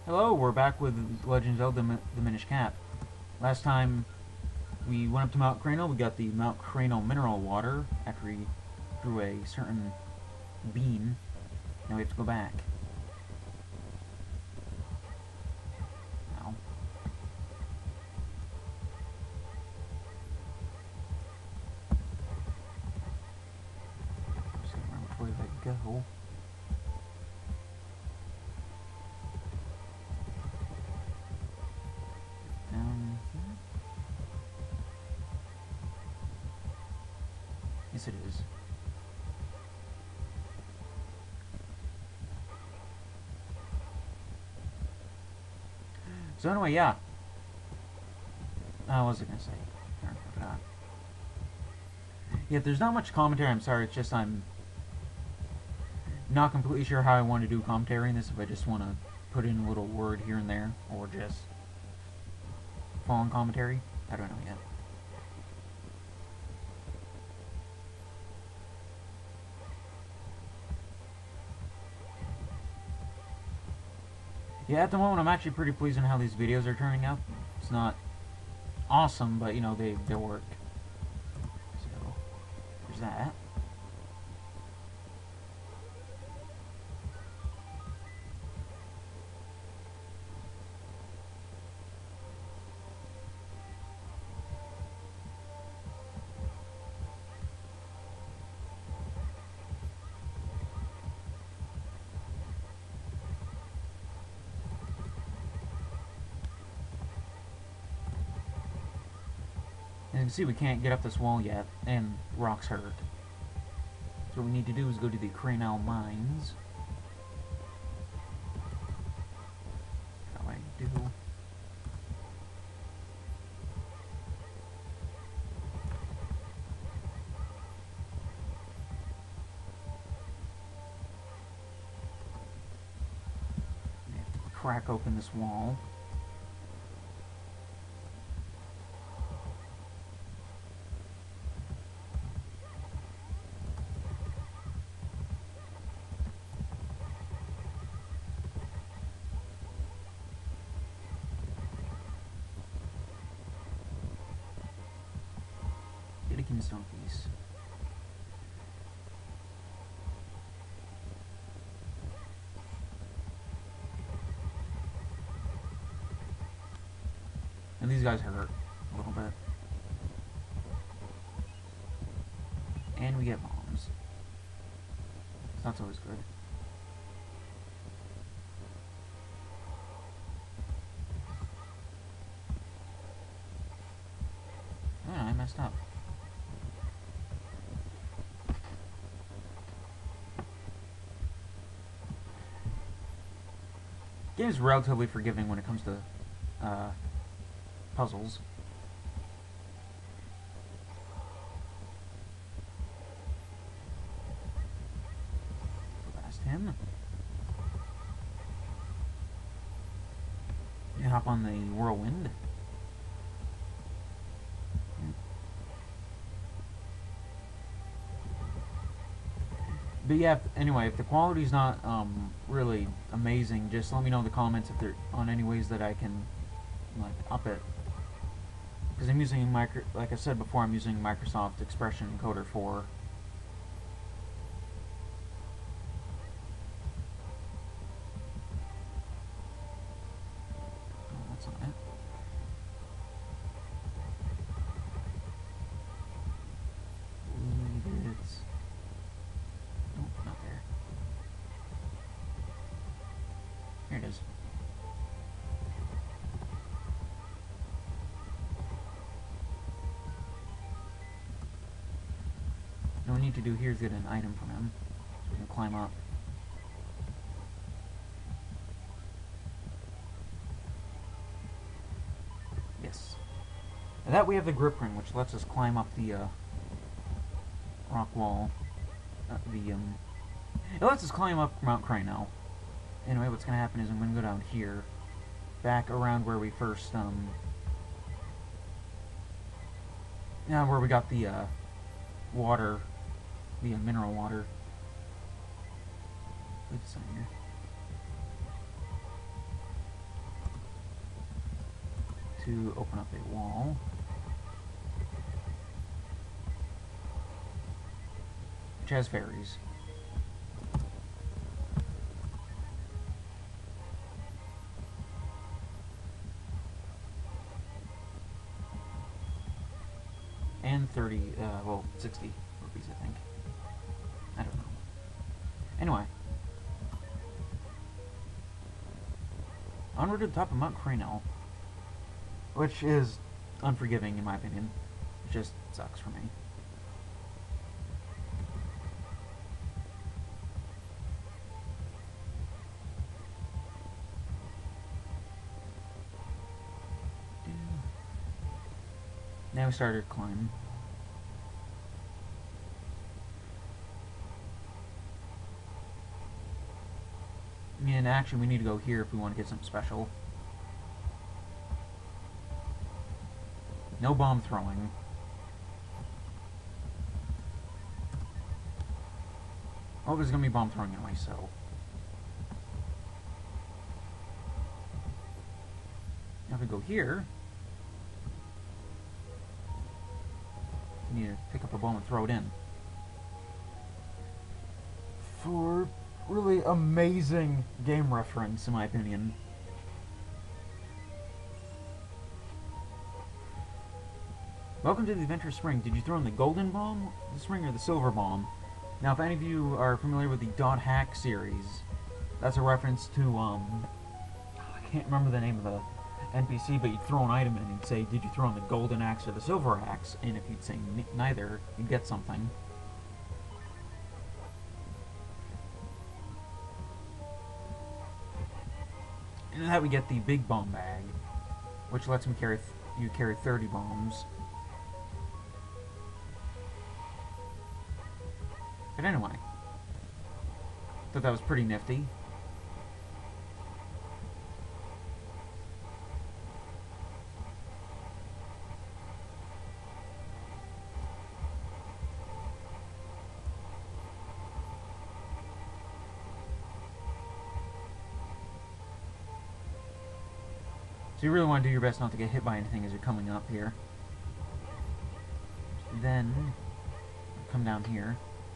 Hello, we're back with Legend of Zelda the Minish Cap. Last time we went up to Mount Crano, we got the Mount Crano mineral water after we drew a certain bean. Now we have to go back. Ow. Just gotta remember which way I go. Yes, it is. So anyway, yeah. What was I gonna say? I forgot. Yeah, there's not much commentary. I'm sorry. It's just I'm not completely sure how I want to do commentary in this. If I just want to put in a little word here and there, or just full-on commentary. I don't know yet. Yeah, at the moment I'm actually pretty pleased on how these videos are turning out. It's not awesome, but you know, they work. So, there's that. As you can see, we can't get up this wall yet, and rocks hurt. So what we need to do is go to the Crano mines. How do I do? We have to crack open this wall. Stone piece. And these guys hurt a little bit. And we get bombs. So that's always good. Oh, I messed up. The game is relatively forgiving when it comes to puzzles. Go past him. You hop on the whirlwind. But yeah, anyway, if the quality's not really amazing, just let me know in the comments if there on any ways that I can like up it. Because I'm using like I said before, I'm using Microsoft Expression Encoder 4. Oh, that's not it. Here it is. What we need to do here is get an item from him, so we can climb up. Yes. And that we have the grip ring, which lets us climb up the rock wall. It lets us climb up Mount Crano. Anyway, what's going to happen is I'm going to go down here, back around where we first, where we got the, water, the mineral water. Wait a second here. to open up a wall. Which has fairies. And 30, well, 60 rupees, I think. I don't know. Anyway. Onward to the top of Mount Cranell. Which is unforgiving, in my opinion. It just sucks for me. Now we started climbing. In action, we need to go here if we want to get something special. No bomb throwing. Oh, there's gonna be bomb throwing anyway, so. Now if we go here, we need to pick up a bomb and throw it in. For really amazing game reference, in my opinion. Welcome to the Adventure Spring. Did you throw in the golden bomb, the spring, or the silver bomb? Now, if any of you are familiar with the Dot Hack series, that's a reference to, I can't remember the name of the NPC, but you'd throw an item in and you'd say, did you throw in the golden axe or the silver axe? And if you'd say neither, you'd get something. And that we get the big bomb bag, which lets me carry you carry 30 bombs. But anyway, thought that was pretty nifty. So you really want to do your best not to get hit by anything as you're coming up here. Then, come down here.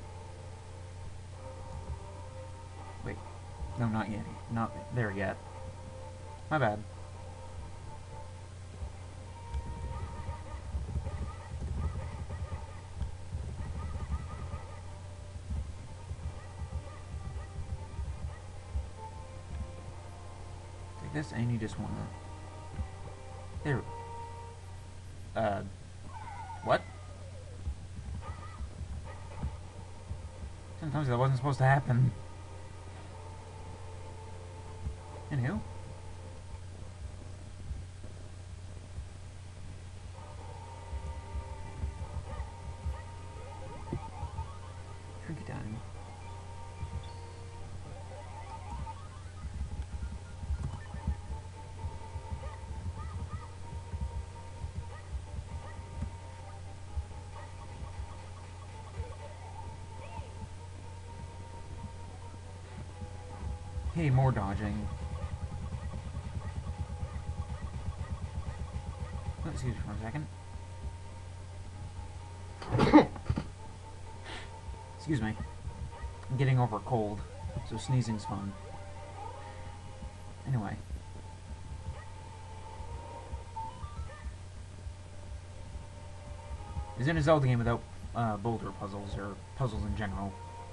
Wait, no, not yet. Not there yet. My bad. Take this, and you just want to... There. What? Sometimes that wasn't supposed to happen. Anywho. Trinket time. Hey, more dodging. Oh, excuse me for a second. Excuse me. I'm getting over a cold, so sneezing's fun. Anyway. Isn't a Zelda game without boulder puzzles, or puzzles in general?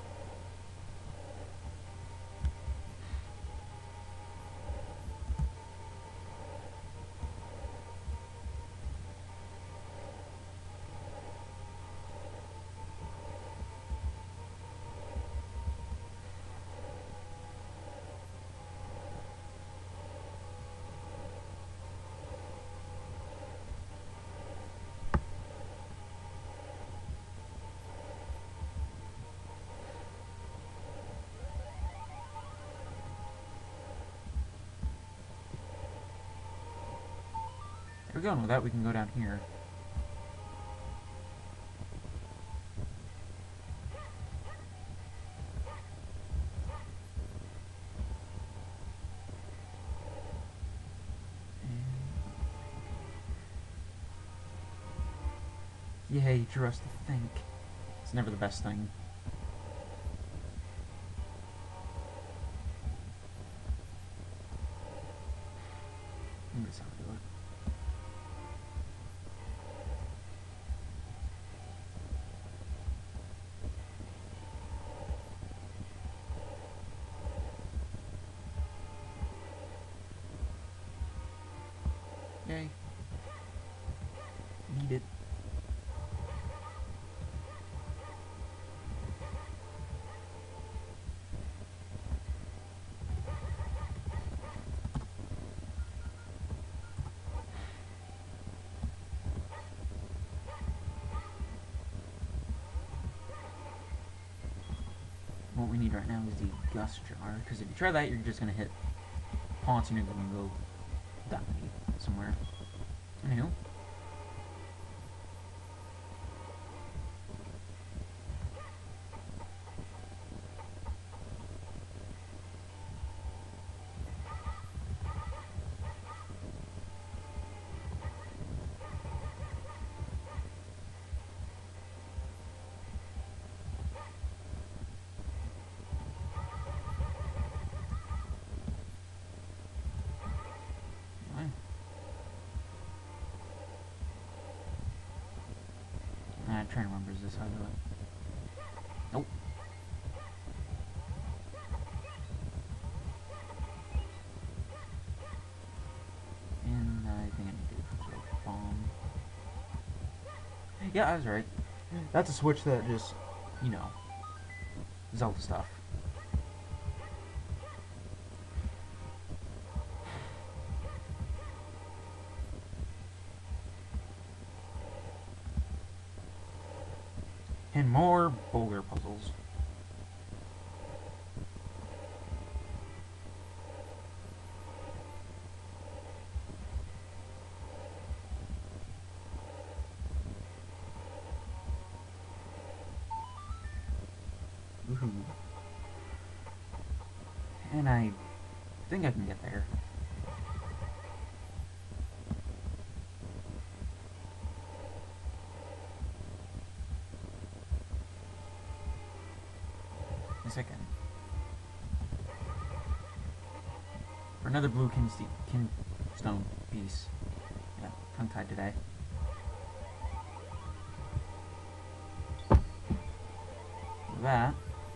There we go, and with that we can go down here. Yay, drew us to think. It's never the best thing. That's how I do it. Yay. Need it. What we need right now is the gust jar, because if you try that, you're just gonna hit haunts and you're gonna go die somewhere. Anywho. I'm trying to remember, is this how I do it? Nope. And I think I need to throw a bomb. Yeah, I was right. That's a switch that just, you know, Zelda stuff. And more boulder puzzles. Woohoo. And I think I can get there. Yes, I can. For another blue kinstone piece. Yeah, tongue-tied today. That.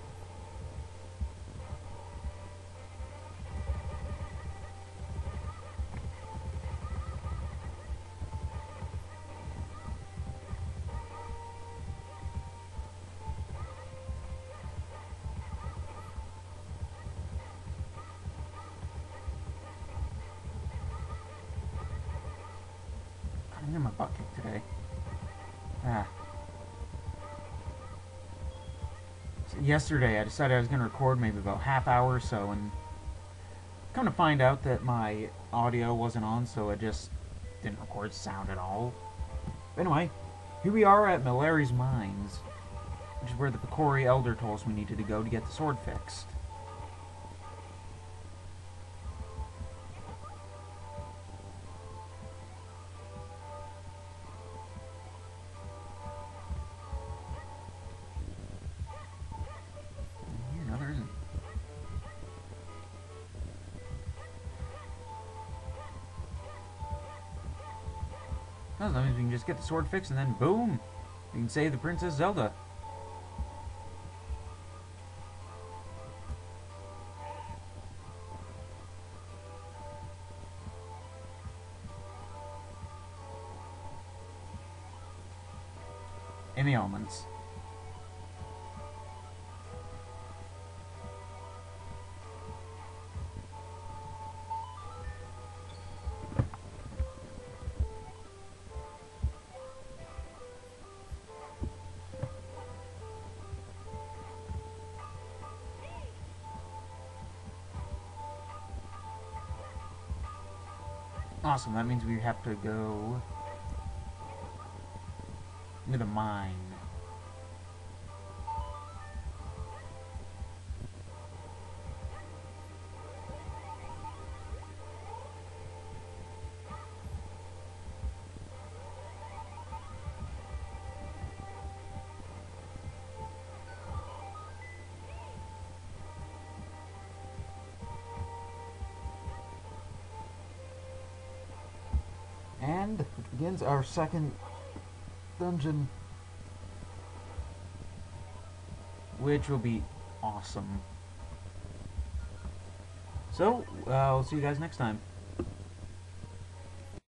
I'm getting my butt kicked today. Ah. So yesterday I decided I was going to record maybe about half hour or so, and come to find out that my audio wasn't on, so it just didn't record sound at all. But anyway, here we are at Malari's Mines, which is where the Picori Elder told us we needed to go to get the sword fixed. That means we can just get the sword fixed and then boom! We can save the Princess Zelda. In the elements. Awesome, that means we have to go into the mine. And it begins our second dungeon, which will be awesome. So, I'll see you guys next time.